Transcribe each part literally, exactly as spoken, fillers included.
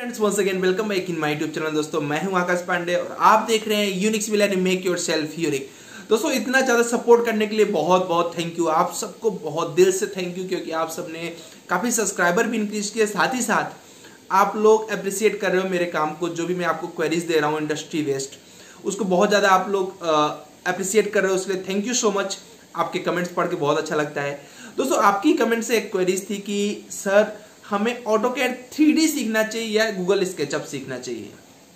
Friends, once again welcome back in my YouTube channel. दोस्तों मैं हूं आकाश पांडे और आप देख रहे हैं Unix Villain make yourself unique. दोस्तों इतना ज्यादा सपोर्ट करने के लिए बहुत बहुत थैंक यू, आप सबको बहुत दिल से थैंक यू, क्योंकि आप सबने काफी सब्सक्राइबर भी इंक्रीज किए, साथ ही साथ आप लोग अप्रिशिएट कर रहे हो मेरे काम को। जो भी मैं आपको क्वेरीज दे रहा हूँ इंडस्ट्री वेस्ट, उसको बहुत ज्यादा आप लोग अप्रिशिएट कर रहे हो, इसलिए थैंक यू सो मच। आपके कमेंट्स पढ़ के बहुत अच्छा लगता है। दोस्तों आपकी कमेंट से एक क्वेरीज थी कि सर हमें ऑटोकैड थ्री डी सीखना चाहिए या गूगल स्केचअप सीखना चाहिए।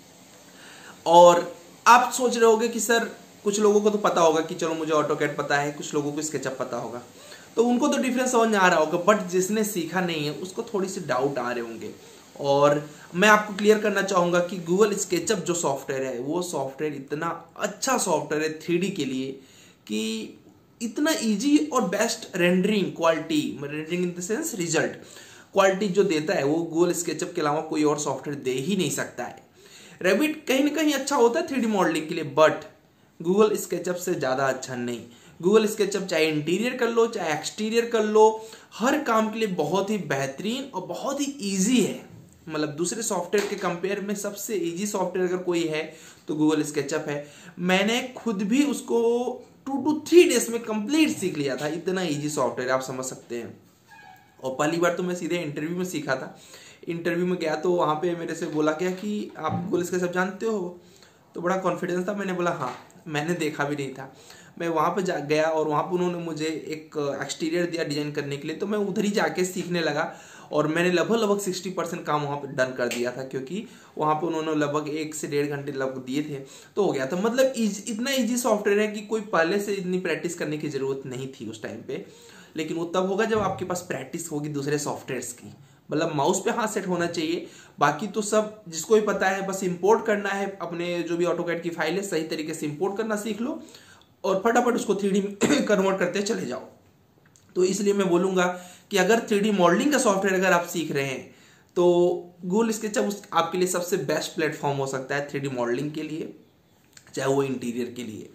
और आप सोच रहे होगे कि सर कुछ लोगों को तो पता होगा कि चलो मुझे ऑटोकैड पता है, कुछ लोगों को स्केचअप पता होगा, तो उनको तो डिफरेंस समझ में आ रहा होगा, बट जिसने सीखा नहीं है उसको थोड़ी सी डाउट आ रहे होंगे। और मैं आपको क्लियर करना चाहूंगा कि गूगल स्केचअप जो सॉफ्टवेयर है वो सॉफ्टवेयर इतना अच्छा सॉफ्टवेयर है थ्री डी के लिए कि इतना इजी और best rendering quality, rendering in the sense result quality जो देता है वो गूगल स्केचअप के अलावा कोई और सॉफ्टवेयर दे ही नहीं सकता है। रेविट कहीं ना कहीं अच्छा होता है थ्री डी मॉडलिंग के लिए, बट गूगल स्केचअप से ज्यादा अच्छा नहीं। गूगल स्केचअप चाहे इंटीरियर कर लो चाहे एक्सटीरियर कर लो, हर काम के लिए बहुत ही बेहतरीन और बहुत ही ईजी है। मतलब दूसरे सॉफ्टवेयर के कंपेयर में सबसे ईजी सॉफ्टवेयर अगर कोई है तो गूगल स्केचअप है। मैंने खुद भी उसको टू टू थ्री डेज में कंप्लीट सीख लिया था, इतना ईजी सॉफ्टवेयर आप समझ सकते हैं। और पहली बार तो मैं सीधे इंटरव्यू में सीखा था। इंटरव्यू में गया तो वहाँ पे मेरे से बोला गया कि आप गूगल स्केचअप जानते हो, तो बड़ा कॉन्फिडेंस था, मैंने बोला हाँ, मैंने देखा भी नहीं था। मैं वहाँ पे जा गया और वहाँ पे उन्होंने मुझे एक एक्सटीरियर दिया डिजाइन करने के लिए, तो मैं उधर ही जाके सीखने लगा और मैंने लगभग लगभग सिक्सटी परसेंट काम वहाँ पे डन कर दिया था, क्योंकि वहाँ पे उन्होंने लगभग एक से डेढ़ घंटे लगभग दिए थे तो हो गया था। मतलब इतना ईजी सॉफ्टवेयर है कि कोई पहले से इतनी प्रैक्टिस करने की जरूरत नहीं थी उस टाइम पे, लेकिन वो तब होगा जब आपके पास प्रैक्टिस होगी दूसरे सॉफ्टवेयर्स की। मतलब माउस पे हाथ सेट होना चाहिए, बाकी तो सब जिसको भी पता है बस इंपोर्ट करना है। अपने जो भी ऑटोकैड की फाइल है सही तरीके से इंपोर्ट करना सीख लो और फटाफट उसको थ्री डी में कन्वर्ट करते चले जाओ। तो इसलिए मैं बोलूंगा कि अगर थ्री डी मॉडलिंग का सॉफ्टवेयर अगर आप सीख रहे हैं तो गूगल स्केचअप आपके लिए सबसे बेस्ट प्लेटफॉर्म हो सकता है थ्री डी मॉडलिंग के लिए, चाहे वो इंटीरियर के लिए।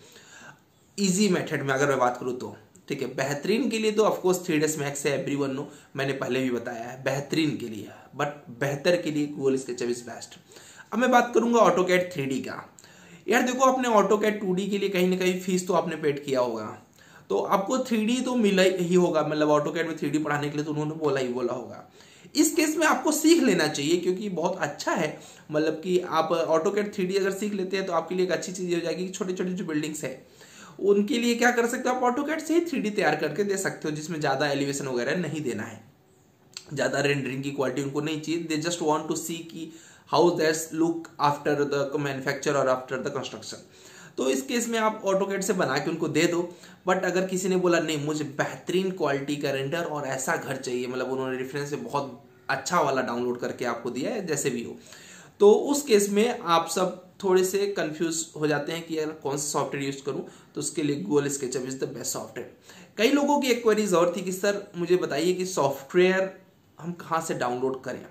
इजी मेथड में अगर मैं बात करूँ तो ठीक है, बेहतरीन के लिए तो ऑफकोर्स थ्री डी मैक्स है, एवरी वन नो, मैंने पहले भी बताया है बेहतरीन के लिए, बट बेहतर के लिए गूगल स्केचअप इज बेस्ट। अब मैं बात करूंगा ऑटोकैड थ्री डी का। यार देखो, आपने ऑटोकैड टू डी के लिए कहीं ना कहीं फीस तो आपने पेड किया होगा, तो आपको थ्री डी तो मिला ही होगा। मतलब ऑटोकैड में थ्री डी पढ़ाने के लिए तो उन्होंने बोला ही बोला होगा। इस केस में आपको सीख लेना चाहिए क्योंकि बहुत अच्छा है। मतलब कि आप ऑटोकैड थ्री डी अगर सीख लेते हैं तो आपके लिए एक अच्छी चीज हो जाएगी कि छोटे छोटे जो बिल्डिंग्स है उनके लिए क्या कर सकते हो आप, ऑटोकैड से ही थ्री डी तैयार करके दे सकते हो, जिसमें ज्यादा एलिवेशन वगैरह नहीं देना है, ज्यादा रेंडरिंग की क्वालिटी उनको नहीं चाहिए। They just want to see की how that's look after the manufacture और आफ्टर द कंस्ट्रक्शन। तो इस केस में आप ऑटोकैड से बना के उनको दे दो। बट अगर किसी ने बोला नहीं मुझे बेहतरीन क्वालिटी का रेंडर और ऐसा घर चाहिए, मतलब उन्होंने रेफरेंस से बहुत अच्छा वाला डाउनलोड करके आपको दिया है जैसे भी हो, तो उस केस में आप सब थोड़े से कंफ्यूज हो जाते हैं कि यार कौन सा सॉफ्टवेयर यूज करूं, तो उसके लिए Google SketchUp is the best software. कई लोगों की एक क्वेरीज और थी कि सर मुझे बताइए कि सॉफ्टवेयर हम कहाँ से डाउनलोड करें।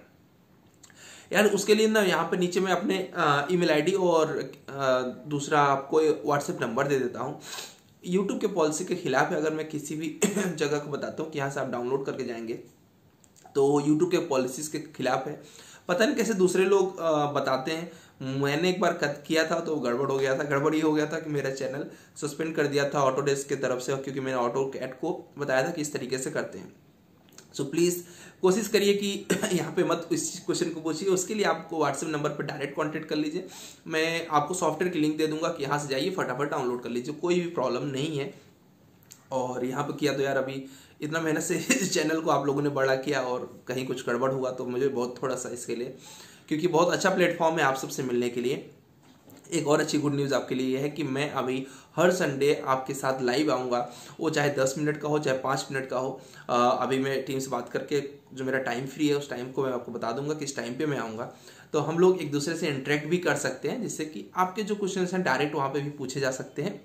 यार उसके लिए ना यहाँ पे नीचे मैं अपने ईमेल आईडी और आ, दूसरा आपको व्हाट्सएप नंबर दे देता हूँ। यूट्यूब के पॉलिसी के खिलाफ है अगर मैं किसी भी जगह को बताता हूँ कि यहाँ से आप डाउनलोड करके जाएंगे तो यूट्यूब के पॉलिसीज के खिलाफ है। पता नहीं कैसे दूसरे लोग आ, बताते हैं। मैंने एक बार कट किया था तो गड़बड़ हो गया था। गड़बड़ ये हो गया था कि मेरा चैनल सस्पेंड कर दिया था ऑटोडेस्क की तरफ से, क्योंकि मैंने ऑटोकैड को बताया था कि इस तरीके से करते हैं। सो so, प्लीज कोशिश करिए कि यहाँ पे मत इस क्वेश्चन को पूछिए। उसके लिए आपको व्हाट्सएप नंबर पर डायरेक्ट कांटेक्ट कर लीजिए। मैं आपको सॉफ्टवेयर की लिंक दे दूंगा कि यहाँ से जाइए फटाफट डाउनलोड कर लीजिए, कोई भी प्रॉब्लम नहीं है। और यहाँ पे किया तो यार अभी इतना मेहनत से इस चैनल को आप लोगों ने बड़ा किया और कहीं कुछ गड़बड़ हुआ तो मुझे बहुत थोड़ा सा इसके लिए, क्योंकि बहुत अच्छा प्लेटफॉर्म है आप सबसे मिलने के लिए। एक और अच्छी गुड न्यूज़ आपके लिए यह है कि मैं अभी हर संडे आपके साथ लाइव आऊँगा, वो चाहे दस मिनट का हो चाहे पाँच मिनट का हो। अभी मैं टीम से बात करके जो मेरा टाइम फ्री है उस टाइम को मैं आपको बता दूंगा किस टाइम पे मैं आऊँगा, तो हम लोग एक दूसरे से इंटरेक्ट भी कर सकते हैं, जिससे कि आपके जो क्वेश्चन हैं डायरेक्ट वहाँ पे भी पूछे जा सकते हैं।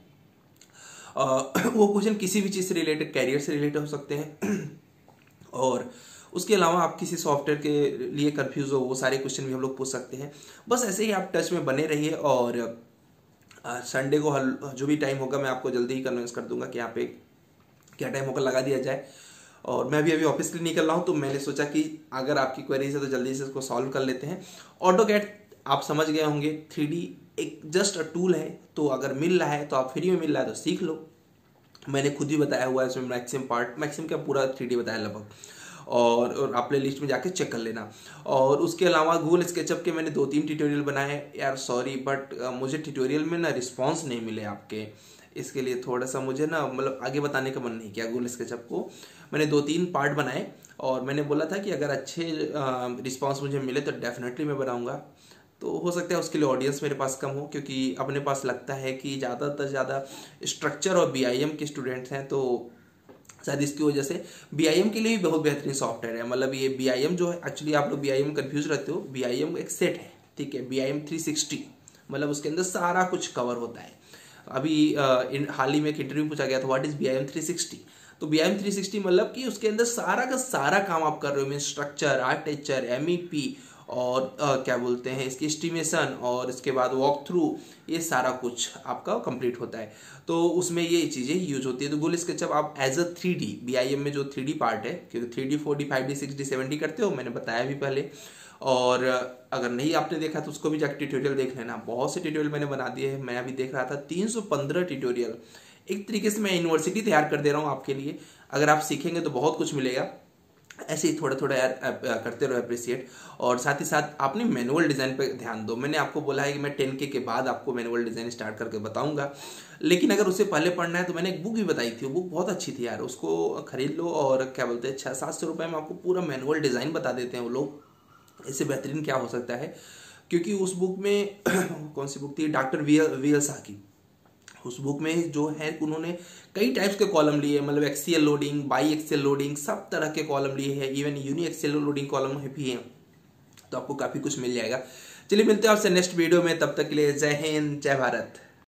वो क्वेश्चन किसी भी चीज़ से रिलेटेड, कैरियर से रिलेटेड हो सकते हैं और उसके अलावा आप किसी सॉफ्टवेयर के लिए कंफ्यूज हो वो सारे क्वेश्चन भी हम लोग पूछ सकते हैं। बस ऐसे ही आप टच में बने रहिए और संडे को हल जो भी टाइम होगा मैं आपको जल्दी ही कन्विंस कर दूंगा कि यहाँ पे क्या टाइम होगा लगा दिया जाए। और मैं भी अभी ऑफिस के लिए निकल रहा हूँ, तो मैंने सोचा कि अगर आपकी क्वेरीज है तो जल्दी से इसको सॉल्व कर लेते हैं। ऑटोकैड आप समझ गए होंगे, थ्री डी एक जस्ट अ टूल है, तो अगर मिल रहा है तो आप फ्री में मिल रहा है तो सीख लो। मैंने खुद ही बताया हुआ है इसमें, मैक्सिमम पार्ट मैक्सिमम क्या पूरा थ्री डी बताया लगभग, और, और आप प्ले लिस्ट में जाके चेक कर लेना। और उसके अलावा गूगल स्केचअप के मैंने दो तीन ट्यूटोरियल बनाए यार, सॉरी बट मुझे ट्यूटोरियल में ना रिस्पॉन्स नहीं मिले आपके, इसके लिए थोड़ा सा मुझे ना मतलब आगे बताने का मन नहीं किया। गूगल स्केचअप को मैंने दो तीन पार्ट बनाए और मैंने बोला था कि अगर अच्छे रिस्पॉन्स मुझे मिले तो डेफिनेटली मैं बनाऊंगा। तो हो सकता है उसके लिए ऑडियंस मेरे पास कम हो, क्योंकि अपने पास लगता है कि ज़्यादातर ज़्यादा स्ट्रक्चर और बी आई एम के स्टूडेंट्स हैं, तो शायद इसकी वजह से बी आई एम के लिए भी बहुत बेहतरीन सॉफ्टवेयर है। मतलब ये बी आई एम जो है, एक्चुअली आप लोग बी आई एम कंफ्यूज रहते हो, बी आई एम एक सेट है, ठीक है, B I M three sixty, मतलब उसके अंदर सारा कुछ कवर होता है। अभी हाल ही में एक इंटरव्यू पूछा गया था what is B I M three sixty, तो B I M three sixty मतलब कि उसके अंदर सारा का सारा काम आप कर रहे हो, mean structure, architecture, M E P और आ, क्या बोलते हैं इसकी एस्टिमेशन, और इसके बाद वॉक थ्रू, ये सारा कुछ आपका कंप्लीट होता है। तो उसमें ये चीज़ें यूज होती है। तो गूगल स्केचअप आप as a three D B I M में जो थ्री डी पार्ट है, क्योंकि three D four D five D six D seven D करते हो, मैंने बताया भी पहले, और अगर नहीं आपने देखा तो उसको भी जाकर ट्यूटोरियल देख लेना। बहुत से ट्यूटोरियल मैंने बना दिए हैं, मैं अभी देख रहा था तीन सौ पंद्रह ट्यूटोरियल। एक तरीके से मैं यूनिवर्सिटी तैयार कर दे रहा हूँ आपके लिए, अगर आप सीखेंगे तो बहुत कुछ मिलेगा। ऐसे ही थोड़ा थोड़ा यार करते रहो अप्रिशिएट, और साथ ही साथ आपने मैनुअल डिज़ाइन पे ध्यान दो। मैंने आपको बोला है कि मैं टेन के के बाद आपको मैनुअल डिज़ाइन स्टार्ट करके बताऊंगा, लेकिन अगर उससे पहले पढ़ना है तो मैंने एक बुक भी बताई थी, वो बुक बहुत अच्छी थी यार, उसको खरीद लो। और क्या बोलते हैं, छः सात सौ रुपये में आपको पूरा मैनुअल डिज़ाइन बता देते हैं वो लोग। इससे बेहतरीन क्या हो सकता है, क्योंकि उस बुक में कौन सी बुक थी, doctor V L V L Shah की, उस बुक में जो है उन्होंने कई टाइप्स के कॉलम लिए, मतलब axial loading, biaxial loading, सब तरह के कॉलम लिए हैं, even uniaxial loading column भी हैं, तो आपको काफ़ी कुछ मिल जाएगा। चलिए मिलते हैं आपसे नेक्स्ट वीडियो में, तब तक के लिए जय हिंद, जय भारत।